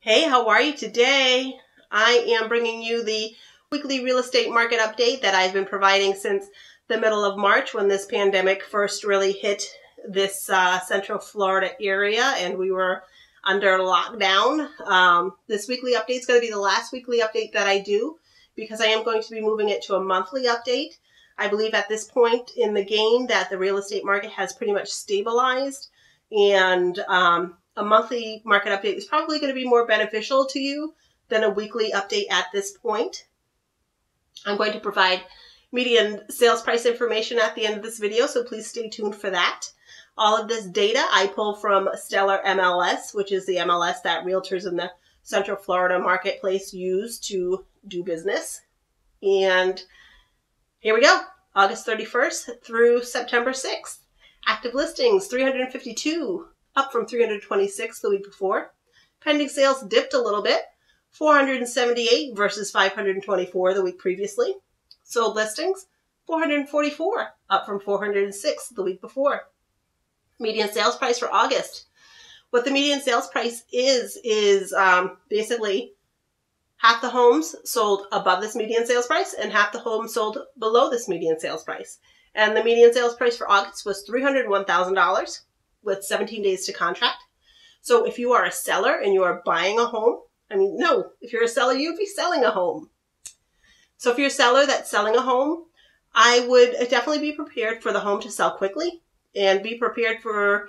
Hey, how are you today? I am bringing you the weekly real estate market update that I've been providing since the middle of March when this pandemic first really hit this Central Florida area and we were under lockdown. This weekly update is going to be the last weekly update that I do because I am going to be moving it to a monthly update. I believe at this point in the game that the real estate market has pretty much stabilized, and a monthly market update is probably going to be more beneficial to you than a weekly update at this point. I'm going to provide median sales price information at the end of this video, so please stay tuned for that. All of this data I pull from Stellar MLS, which is the MLS that realtors in the Central Florida marketplace use to do business. And here we go, August 31st through September 6th. Active listings, 352, up from 326 the week before. Pending sales dipped a little bit, 478 versus 524 the week previously. Sold listings, 444, up from 406 the week before. Median sales price for August. What the median sales price is basically half the homes sold above this median sales price and half the homes sold below this median sales price. And the median sales price for August was $301,000 with 17 days to contract. So if you are a seller and you are buying a home, if you're a seller, you'd be selling a home. So if you're a seller that's selling a home, I would definitely be prepared for the home to sell quickly and be prepared for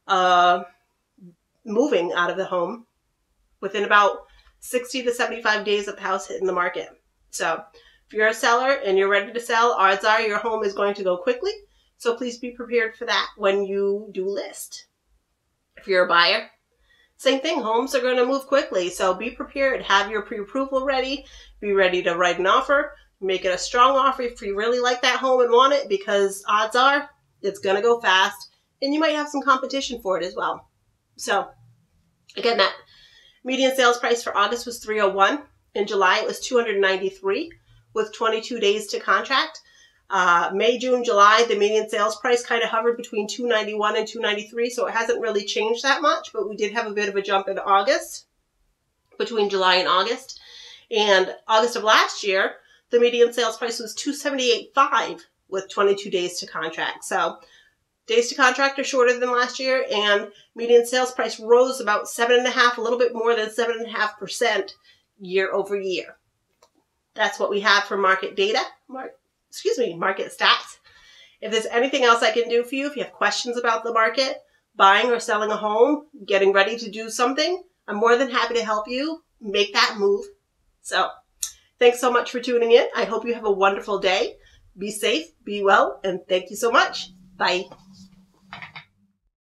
moving out of the home within about 60 to 75 days of the house hitting the market. So if you're a seller and you're ready to sell, odds are your home is going to go quickly. So please be prepared for that when you do list. If you're a buyer, same thing. Homes are going to move quickly. So be prepared. Have your pre-approval ready. Be ready to write an offer. Make it a strong offer if you really like that home and want it, because odds are it's going to go fast and you might have some competition for it as well. So again, that median sales price for August was $301. In July, it was $293 with 22 days to contract. May, June, July, the median sales price kind of hovered between $291 and $293, so it hasn't really changed that much, but we did have a bit of a jump in August, between July and August. And August of last year, the median sales price was $278.5 with 22 days to contract. So days to contract are shorter than last year, and median sales price rose about 7.5%, a little bit more than 7.5% year over year. That's what we have for market data. Market stats. If there's anything else I can do for you, if you have questions about the market, buying or selling a home, getting ready to do something, I'm more than happy to help you make that move. So thanks so much for tuning in. I hope you have a wonderful day. Be safe, be well, and thank you so much. Bye.